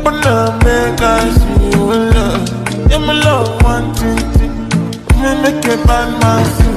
Open up, make I see you love. Yeah, my love, one thing. Me make a bad man see